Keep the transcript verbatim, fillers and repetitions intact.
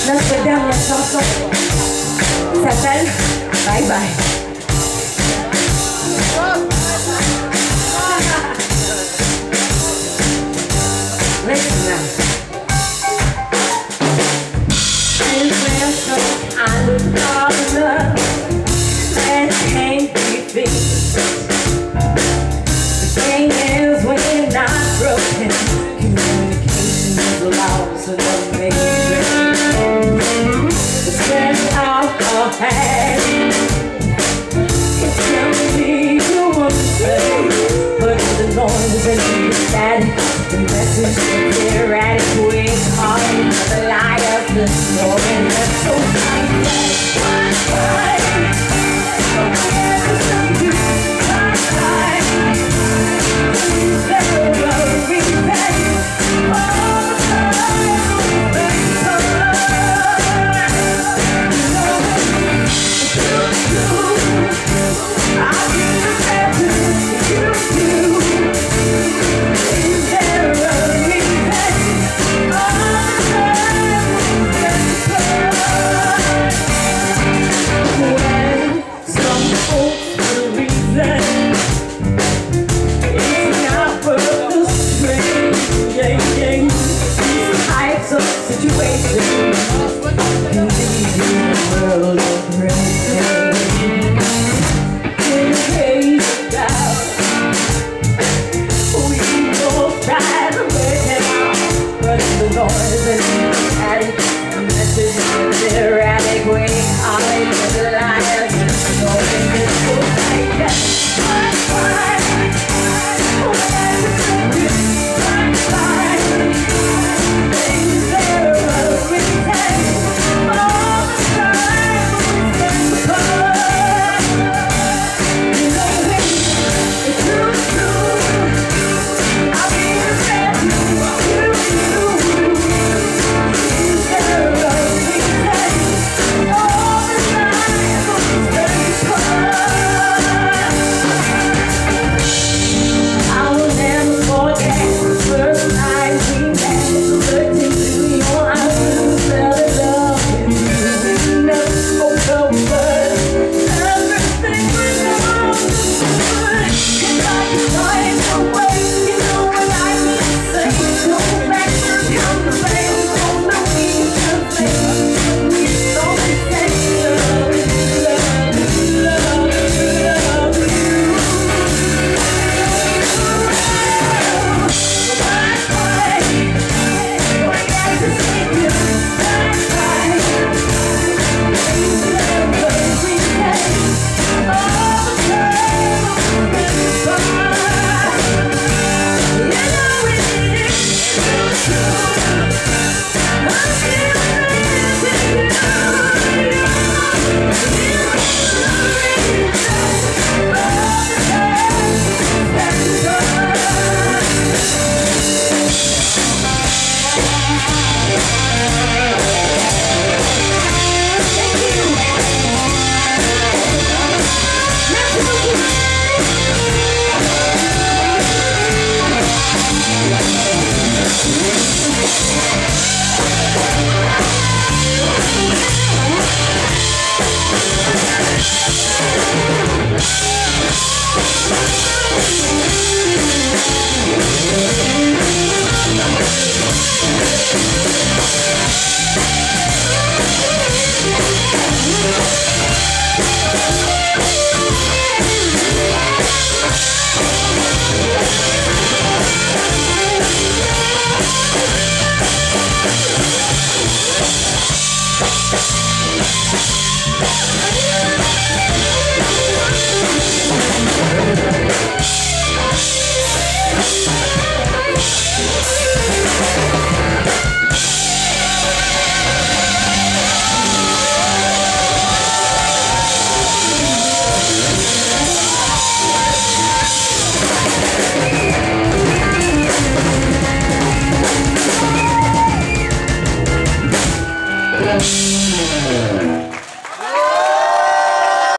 Notre dernière chanson s'appelle Bye Bye. Listen now. And when some kind of partner that can't be fixed, the thing is when you're not broken, communication is lost and doesn't make it great. The stress out of hand, it's telling me you want to say, but the noise and the static, the message is clear adequate, calling the liar, the story that's so tight. Bye situation.